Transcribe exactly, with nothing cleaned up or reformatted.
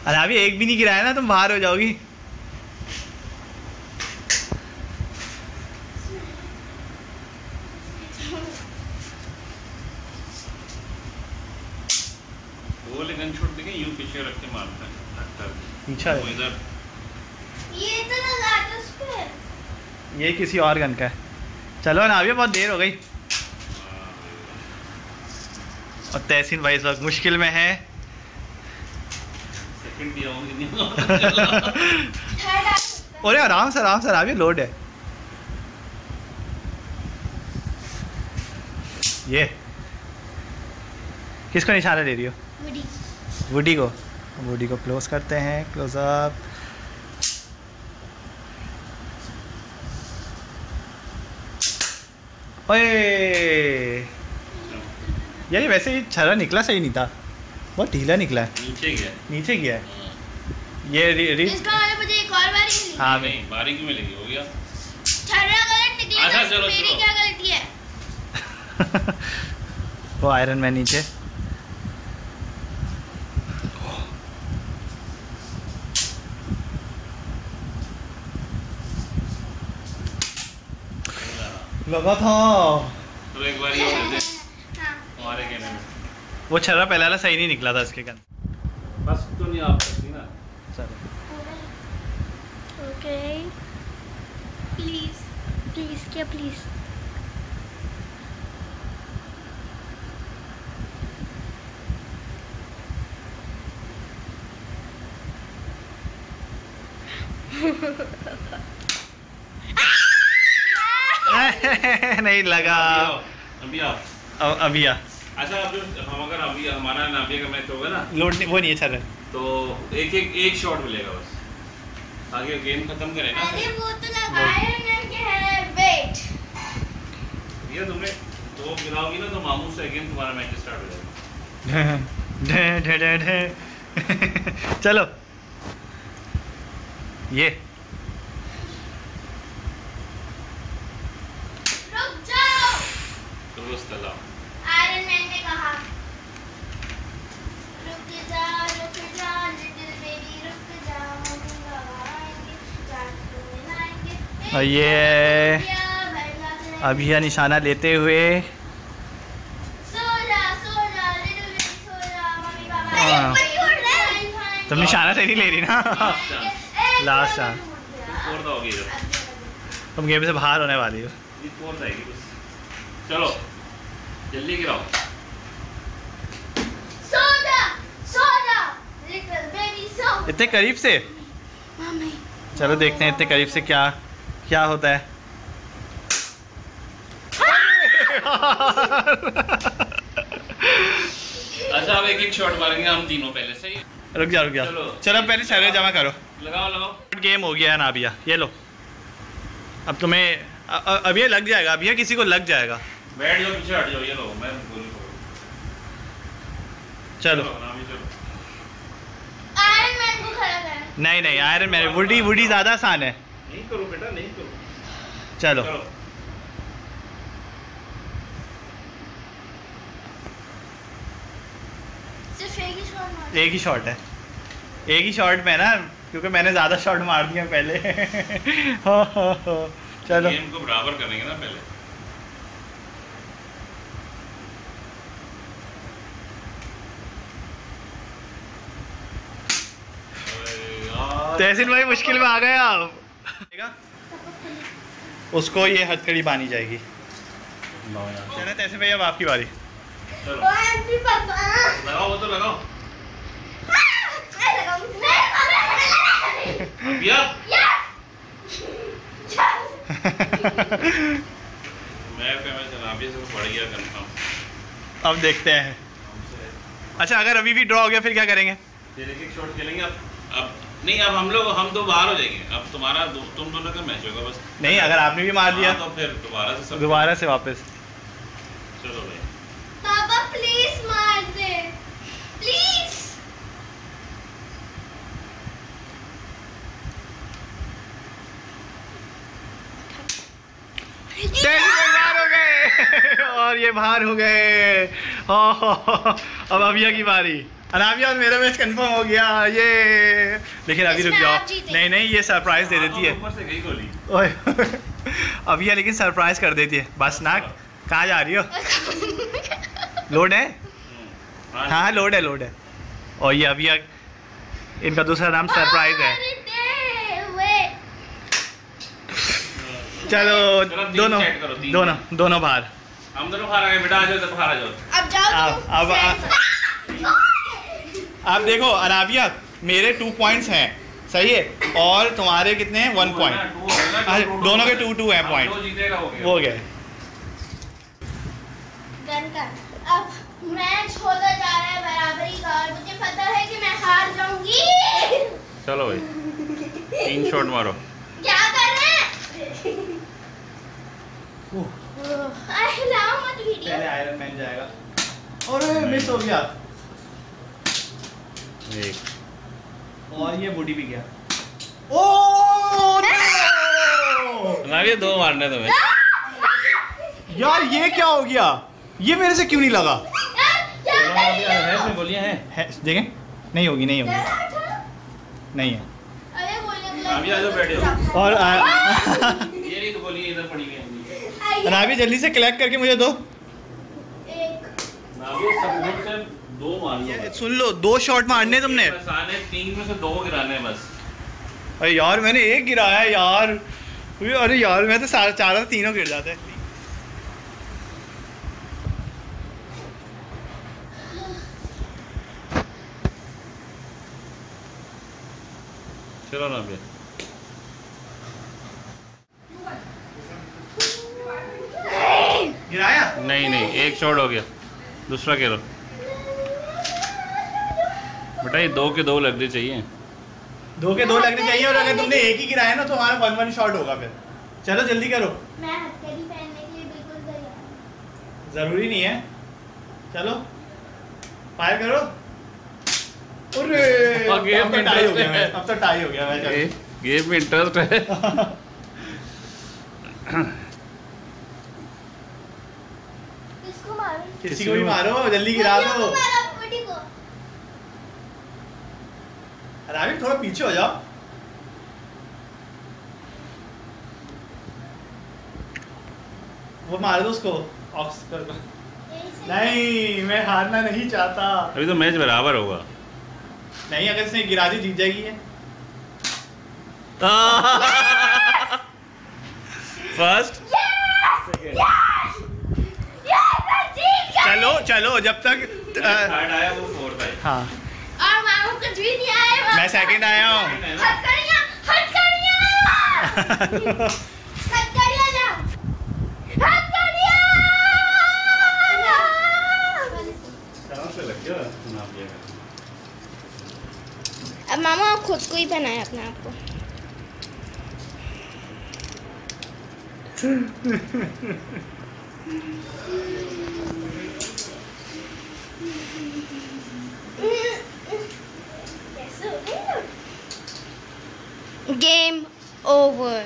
अरे अभी एक भी नहीं गिराया ना, तुम बाहर हो जाओगी। वो लेकिन छोड़ देंगे, यूं पीछे रख के मारता है पीछा है। इधर ये तो लगा दो उस पे। ये किसी और गन का है। चलो ना, अभी बहुत देर हो गई। और तहसीन भाई इस वक्त मुश्किल में है। सेकंड दिया होंगे नहीं। अरे आराम से आराम से, अभी लोड है। ये किसको निशाना दे रही हो? वुडी। वुडी को। वुडी को क्लोज करते हैं, क्लोजअप। ओए यार, वैसे ही छर्रा निकला सही नहीं था, बहुत ढीला निकला है। नीचे गया नीचे गया है ये। री, री... इसका मतलब मुझे एक और बारी मिली। हाँ नहीं, बारीकी मिलेगी, हो गया। छर्रा गलत निकला। अच्छा, चलो, मेरी चलो। क्या गलती है? वो आयरन मैन नीचे। लगा था तो एक बार ये हो दे हाँ। हमारे कहने में। वो छर्रा पहले वाला सही नहीं निकला था इसके गन। बस तो नहीं आप सकती ना। चलो ओके प्लीज प्लीज क्या प्लीज। नहीं लगा। अभी आओ अब अभी आ अच्छा, अब जो हम अगर अभी हमारा नाबिया का मैच होगा ना, लोड नहीं, वो नहीं है छर्रा। तो एक एक एक शॉट मिलेगा बस, आगे गेम खत्म करें ना। अरे वो तो लगाया मैंने है। वेट ये तुमने तो गिराओगी ना तो मामू से अगेन तुम्हारा मैच स्टार्ट हो जाएगा। ढे ढे ढे ढे। चलो ये रुक जाओ। तो बस चलाओ। आयरन मैन ने कहा रुक जा रुक जा लिटिल बेबी रुक जा, मम्मी बाबा आएंगे, जान तुम्हें लाएंगे। और ये अभी यह निशाना लेते हुए सो जा सो जा लिटिल बेबी सो जा, मम्मी बाबा हाँ। आएंगे। तुम निशाना सही नहीं ले रही ना। Last chance. फोर्थ होगी इधर, तुम गेम से बाहर होने वाली हो। ये फोर्थ आएगी बस। चलो जल्दी गिराओ। सो जा सो जा लिटिल बेबी सो। इतने करीब से। मम्मी चलो देखते हैं इतने करीब से क्या क्या होता है। अच्छा, अब एक एक शॉट मारेंगे हम तीनों पहले, सही है? रुक जा रुक जा। चलो। चलो पहले छर्रे जमा करो। लगाओ लगाओ। गेम हो गया है ना भैया, ये लो। अब तुम्हें अ- अ- अब ये लग जाएगा, अब ये किसी को लग जाएगा। बैठ जाओ, पीछे हट जाओ, ये लो मैं गोली पकड़ूं। चलो नामी चलो। आयरन मैन को खड़ा कर। नहीं नहीं, आयरन मैन वुडी वुडी ज़्यादा आसान है। नहीं करो बेटा, नहीं करो। चलो चलो सिर्फ एक ही शॉट मार। एक ही शॉट है, एक ही शॉट में ना, क्योंकि मैंने ज़्यादा शॉट मार दिया पहले। हो हो हो चलो गेम को बराबर करेंगे ना पहले। तहसीन भाई मुश्किल में आ गए आप। उसको ये हथकड़ी बांधी जाएगी। चलो तहसीन भाई अब आपकी बारी। चलो ओए पापा लगाओ, वो तो लगाओ। मैं लगाऊं मैं अभी अब मैं पे मैं जनाबी से पड़ गया कंफर्म। अब देखते हैं। अच्छा अगर अभी भी ड्रॉ हो गया फिर क्या करेंगे? फिर एक एक शॉट खेलेंगे। अब अब नहीं, अब हम लोग हम तो बाहर हो जाएंगे। अब तुम्हारा दो, तुम दोनों का मैच होगा बस। नहीं, अगर आपने भी मार दिया हाँ, तो फिर दोबारा से सब दोबारा से वापस। चलो भाई। पापा प्लीज मार दे प्लीज। बाहर हो गए। और ये बाहर हो गए। अब अभिया की बारी। अनाबिया और मेरा मैच कंफर्म हो गया ये। लेकिन अभी रुक इसमें जाओ, आप जीते। नहीं नहीं ये सरप्राइज दे देती है। ऊपर से गई गोली। ओए अभी ये लेकिन सरप्राइज कर देती है। बस ना, कहाँ जा रही हो? लोड है? हाँ लोड है, लोड है। और ये अभी इनका दूसरा नाम सरप्राइज है। चलो दोनों दोनों दोनों बाहर। हम दोनों बाहर आ गए बेटा, आ जाओ तो बाहर आ जाओ। अब जाओ अब अब आप देखो अनाबिया, मेरे टू पॉइंट्स हैं, सही है, और तुम्हारे कितने हैं? One point. दोनों के टू टू हैं पॉइंट। वो गए। अब मैच होता जा रहा है बराबरी का और मुझे पता है कि मैं हार जाऊंगी। चलो भाई तीन शॉट मारो। क्या कर रहे हैं? हिलाओ मत वीडियो। पहले आयरन मैन जाएगा। अरे मिस हो गया। एक और ये बॉडी भी गया। ओ ना ये दो मारने तुम्हें। यार ये क्या हो गया? ये मेरे से क्यों नहीं लगा? गोलियां हैं। है, देखें, नहीं होगी, नहीं होगी, नहीं है। अभी आ जाओ बैठ जाओ। और आ, ये नहीं तो गोलियां इधर पड़ी हुई हैं। अनाबी जल्दी से कलेक्ट करके मुझे दो। नाभी सब लोग से दो मारने। सुन लो, दो शॉट मारने तुमने। बसाने तीन में से दो गिराने हैं बस। अरे यार मैंने एक गिराया यार। अरे यार मैं तो सारे चारों तीनों गिर जाते। चलो ना भैया। गिराया? नहीं नहीं एक शॉट हो गया, दूसरा खेलो बेटा। ये दो के दो लगने चाहिए। दो के दो लगने चाहिए, और अगर तुमने एक ही गिराया ना तो हमारा वन वन शॉट होगा फिर। चलो जल्दी करो। मैं हथकड़ी पहनने के लिए बिल्कुल तैयार हूं। जरूरी नहीं है, चलो फायर करो। अरे अब तो टाई हो गया मैं, अब तो टाई हो गया मैं। गेम में इंटरेस्ट है। किसको मारूं? किसी को भी मारो, जल्दी गिरा दो। बॉडी को। अरे थोड़ा पीछे हो जाओ। वो मार दो उसको, ऑक्स कर दो। नहीं मैं हारना नहीं चाहता। अभी तो मैच बराबर होगा। नहीं, अगर इसने गिरा दी जीत जाएगी ये। फर्स्ट चलो चलो जब तक थर्ड आया वो फोर्थ आया। हाँ और मामू कुछ भी नहीं आया। मैं सेकंड आया हूँ। हथकड़ियाँ, हथकड़ियाँ। हथकड़ियाँ लाओ। हथकड़ियाँ। अब मामा आप खुद को ही पहनाए अपने आप को। Game over.